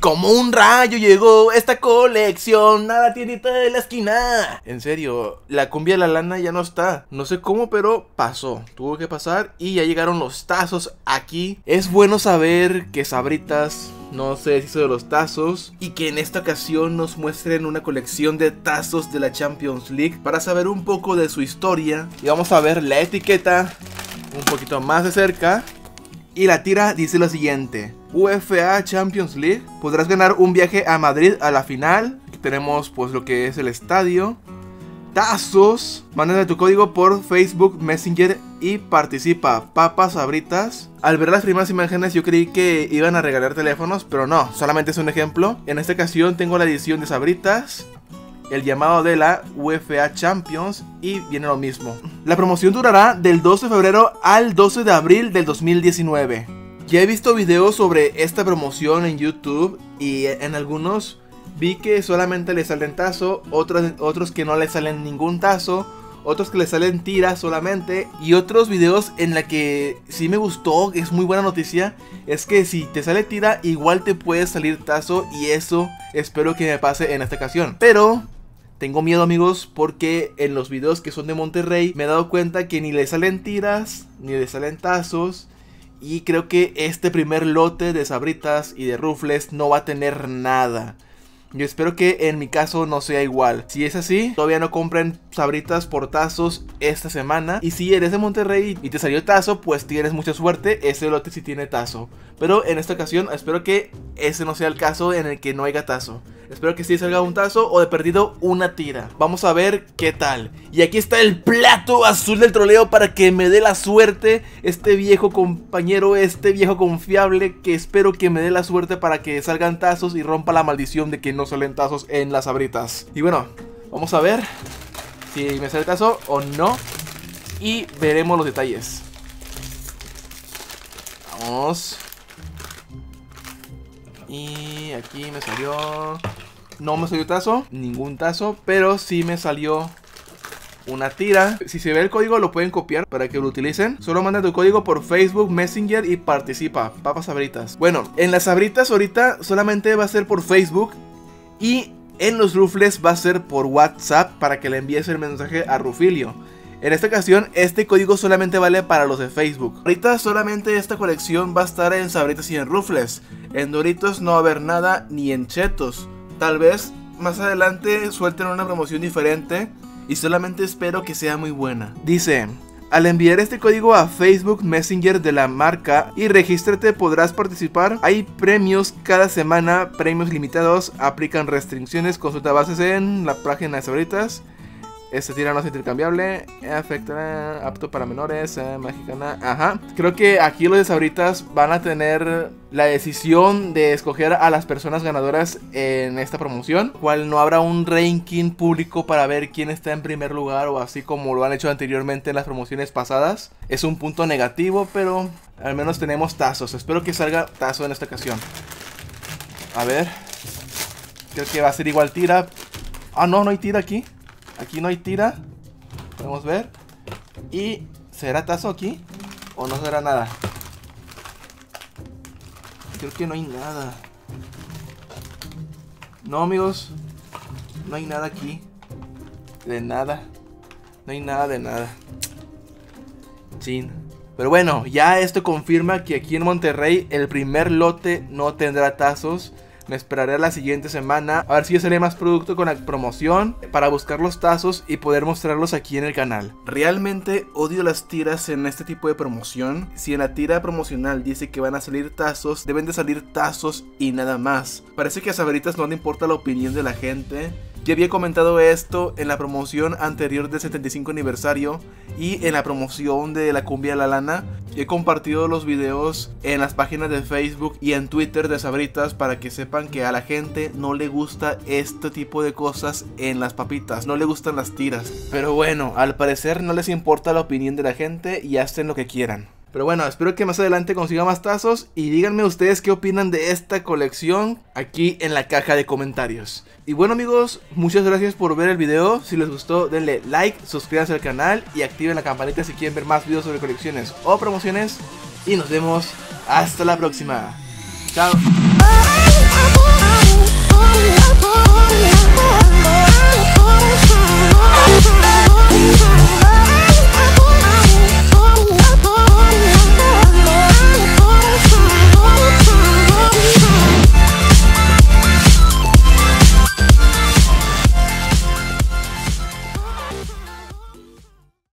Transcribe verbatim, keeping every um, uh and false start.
Como un rayo llegó esta colección a la tiendita de la esquina. En serio, la cumbia de la lana ya no está. No sé cómo, pero pasó. Tuvo que pasar y ya llegaron los tazos aquí. Es bueno saber que Sabritas no se deshizo de los tazos y que en esta ocasión nos muestren una colección de tazos de la Champions League para saber un poco de su historia. Y vamos a ver la etiqueta un poquito más de cerca. Y la tira dice lo siguiente: UEFA Champions League, podrás ganar un viaje a Madrid a la final. Aquí tenemos pues lo que es el estadio. Tazos, mándame tu código por Facebook Messenger y participa. Papas Sabritas. Al ver las primeras imágenes yo creí que iban a regalar teléfonos, pero no, solamente es un ejemplo. En esta ocasión tengo la edición de Sabritas, el llamado de la UEFA Champions y viene lo mismo. La promoción durará del doce de febrero al doce de abril del dos mil diecinueve. Ya he visto videos sobre esta promoción en YouTube y en algunos vi que solamente le salen tazo, otros, otros que no le salen ningún tazo, otros que le salen tiras solamente, y otros videos en la que sí me gustó, es muy buena noticia, es que si te sale tira igual te puede salir tazo, y eso espero que me pase en esta ocasión. Pero tengo miedo, amigos, porque en los videos que son de Monterrey me he dado cuenta que ni le salen tiras ni le salen tazos. Y creo que este primer lote de Sabritas y de Ruffles no va a tener nada. Yo espero que en mi caso no sea igual. Si es así, todavía no compren Sabritas por tazos esta semana. Y si eres de Monterrey y te salió tazo, pues tienes mucha suerte. Ese lote sí tiene tazo. Pero en esta ocasión espero que ese no sea el caso en el que no haya tazo. Espero que sí salga un tazo o de perdido una tira. Vamos a ver qué tal. Y aquí está el plato azul del troleo para que me dé la suerte. Este viejo compañero, este viejo confiable, que espero que me dé la suerte para que salgan tazos y rompa la maldición de que no salen tazos en las Sabritas. Y bueno, vamos a ver si me sale tazo o no. Y veremos los detalles. Vamos. Y aquí me salió... No me salió tazo, ningún tazo, pero sí me salió una tira. Si se ve el código lo pueden copiar para que lo utilicen. Solo manda tu código por Facebook Messenger y participa. Papas Sabritas. Bueno, en las Sabritas ahorita solamente va a ser por Facebook. Y en los Ruffles va a ser por WhatsApp para que le envíes el mensaje a Rufilio. En esta ocasión este código solamente vale para los de Facebook. Ahorita solamente esta colección va a estar en Sabritas y en Ruffles. En Doritos no va a haber nada, ni en Chetos. Tal vez más adelante suelten una promoción diferente y solamente espero que sea muy buena. Dice: al enviar este código a Facebook Messenger de la marca y regístrate podrás participar. Hay premios cada semana, premios limitados, aplican restricciones, consulta bases en la página de Sabritas. Este tira no es intercambiable, afecta, apto para menores, eh, mexicana, ajá. Creo que aquí los de Sabritas van a tener la decisión de escoger a las personas ganadoras en esta promoción, cual no habrá un ranking público para ver quién está en primer lugar o así como lo han hecho anteriormente en las promociones pasadas. Es un punto negativo, pero al menos tenemos tazos. Espero que salga tazo en esta ocasión. A ver, creo que va a ser igual tira. Ah, no, no hay tira aquí. Aquí no hay tira. Podemos ver. ¿Y será tazo aquí? ¿O no será nada? Creo que no hay nada. No, amigos. No hay nada aquí. De nada. No hay nada de nada. Chin. Pero bueno, ya esto confirma que aquí en Monterrey el primer lote no tendrá tazos. Me esperaré la siguiente semana a ver si yo seré más producto con la promoción para buscar los tazos y poder mostrarlos aquí en el canal. Realmente odio las tiras en este tipo de promoción. Si en la tira promocional dice que van a salir tazos, deben de salir tazos y nada más. Parece que a Sabritas no le importa la opinión de la gente. Ya había comentado esto en la promoción anterior del setenta y cinco aniversario y en la promoción de la cumbia de la lana. He compartido los videos en las páginas de Facebook y en Twitter de Sabritas para que sepan que a la gente no le gusta este tipo de cosas en las papitas, no le gustan las tiras. Pero bueno, al parecer no les importa la opinión de la gente y hacen lo que quieran. Pero bueno, espero que más adelante consiga más tazos y díganme ustedes qué opinan de esta colección aquí en la caja de comentarios. Y bueno, amigos, muchas gracias por ver el video. Si les gustó denle like, suscríbanse al canal y activen la campanita si quieren ver más videos sobre colecciones o promociones. Y nos vemos hasta la próxima. Chao.